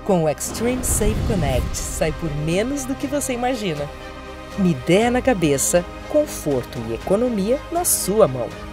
Com o Extreme Safe Connect, sai por menos do que você imagina. Uma ideia na cabeça, conforto e economia na sua mão.